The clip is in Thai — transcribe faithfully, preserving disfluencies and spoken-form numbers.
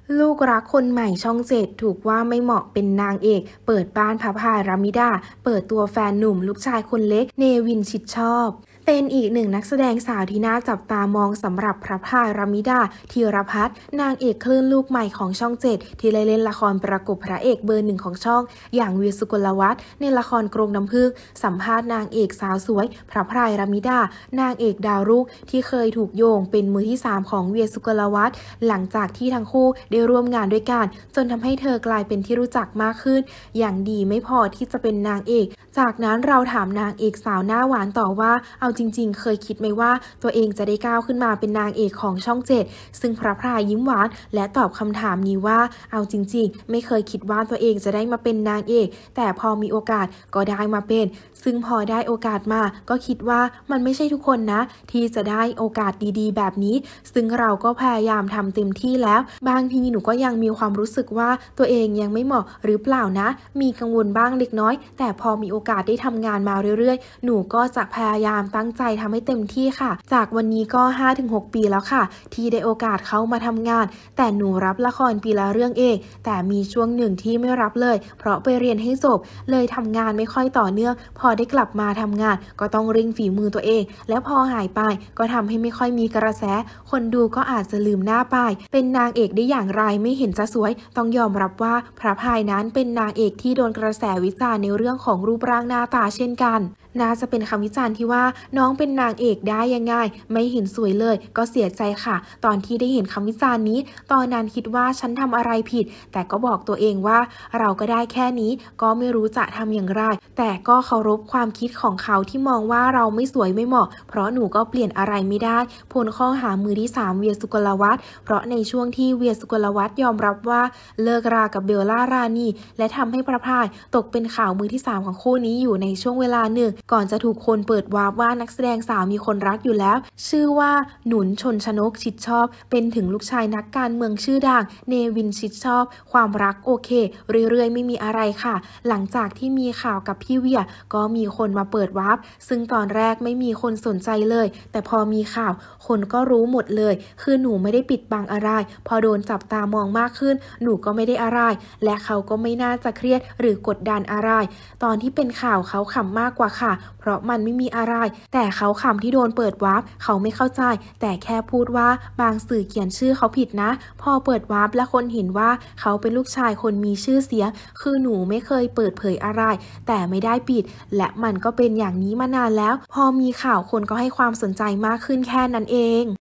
ลูกรักคนใหม่ช่องเจ็ดถูกว่าไม่เหมาะเป็นนางเอกเปิดบ้านพระพายรามิดาเปิดตัวแฟนหนุ่มลูกชายคนเล็กเนวินชิดชอบเป็นอีกหนึ่งนักแสดงสาวที่น่าจับตามองสำหรับพระพายรามิดาธีรพัฒน์นางเอกคลื่นลูกใหม่ของช่องเจ็ดที่ได้เล่นละครประกบพระเอกเบอร์หนึ่งของช่องอย่างเวียสุกลวัฒน์ในละครกรงน้ำผึ้งสัมภาษณ์นางเอกสาวสวยพระพายรามิดานางเอกดาวรุ่งที่เคยถูกโยงเป็นมือที่สามของเวียสุกลวัฒน์หลังจากที่ทั้งคู่ได้ร่วมงานด้วยกันจนทำให้เธอกลายเป็นที่รู้จักมากขึ้นอย่างดีไม่พอที่จะเป็นนางเอกจากนั้นเราถามนางเอกสาวหน้าหวานต่อว่าเอาจริงๆเคยคิดไหมว่าตัวเองจะได้ก้าวขึ้นมาเป็นนางเอกของช่องเจ็ดซึ่งพระพายยิ้มหวานและตอบคำถามนี้ว่าเอาจริงๆไม่เคยคิดว่าตัวเองจะได้มาเป็นนางเอกแต่พอมีโอกาสก็ได้มาเป็นซึ่งพอได้โอกาสมาก็คิดว่ามันไม่ใช่ทุกคนนะที่จะได้โอกาสดีๆแบบนี้ซึ่งเราก็พยายามทำเต็มที่แล้วบางทีหนูก็ยังมีความรู้สึกว่าตัวเองยังไม่เหมาะหรือเปล่านะมีกังวลบ้างเล็กน้อยแต่พอมีโอกาสได้ทำงานมาเรื่อยๆหนูก็จะพยายามตั้งใจทำให้เต็มที่ค่ะจากวันนี้ก็ ห้าถึงหก ปีแล้วค่ะที่ได้โอกาสเข้ามาทำงานแต่หนูรับละครปีละเรื่องเองแต่มีช่วงหนึ่งที่ไม่รับเลยเพราะไปเรียนให้จบเลยทำงานไม่ค่อยต่อเนื่องพอได้กลับมาทำงานก็ต้องเร่งฝีมือตัวเองแล้วพอหายไปก็ทำให้ไม่ค่อยมีกระแสคนดูก็อาจจะลืมหน้าไปเป็นนางเอกได้อย่างไรไม่เห็นจะสวยต้องยอมรับว่าพระพายนั้นเป็นนางเอกที่โดนกระแสวิจารณ์ในเรื่องของรูปร่างหน้าตาเช่นกันน่าจะเป็นคำวิจารณ์ที่ว่าน้องเป็นนางเอกได้ยังไงไม่เห็นสวยเลยก็เสียใจค่ะตอนที่ได้เห็นคำวิจารณ์นี้ตอนนั้นคิดว่าฉันทำอะไรผิดแต่ก็บอกตัวเองว่าเราก็ได้แค่นี้ก็ไม่รู้จะทำอย่างไรแต่ก็เคารพความคิดของเขาที่มองว่าเราไม่สวยไม่เหมาะเพราะหนูก็เปลี่ยนอะไรไม่ได้พ้นข้อหามือที่สามเวียสุกลวัฒน์เพราะในช่วงที่เวียสุกลวัฒน์ยอมรับว่าเลิกรากับเบลล่ารานีและทำให้พระพายตกเป็นข่าวมือที่สามของคู่นี้อยู่ในช่วงเวลาหนึ่งก่อนจะถูกคนเปิดวาร์ปว่านักแสดงสาวมีคนรักอยู่แล้วชื่อว่าหนุนชนชนกชิดชอบเป็นถึงลูกชายนักการเมืองชื่อดังเนวินชิดชอบความรักโอเคเรื่อยๆไม่มีอะไรค่ะหลังจากที่มีข่าวกับพี่เวียก็มีคนมาเปิดวาร์ปซึ่งตอนแรกไม่มีคนสนใจเลยแต่พอมีข่าวคนก็รู้หมดเลยคือหนูไม่ได้ปิดบังอะไรพอโดนจับตามองมากขึ้นหนูก็ไม่ได้อะไรและเขาก็ไม่น่าจะเครียดหรือกดดันอะไรตอนที่เป็นข่าวเขาขำมากกว่าค่ะเพราะมันไม่มีอะไรแต่เขาขำที่โดนเปิดวาร์ปเขาไม่เข้าใจแต่แค่พูดว่าบางสื่อเขียนชื่อเขาผิดนะพอเปิดวาร์ปและคนเห็นว่าเขาเป็นลูกชายคนมีชื่อเสียงคือหนูไม่เคยเปิดเผยอะไรแต่ไม่ได้ปิดและมันก็เป็นอย่างนี้มานานแล้วพอมีข่าวคนก็ให้ความสนใจมากขึ้นแค่นั้นเอง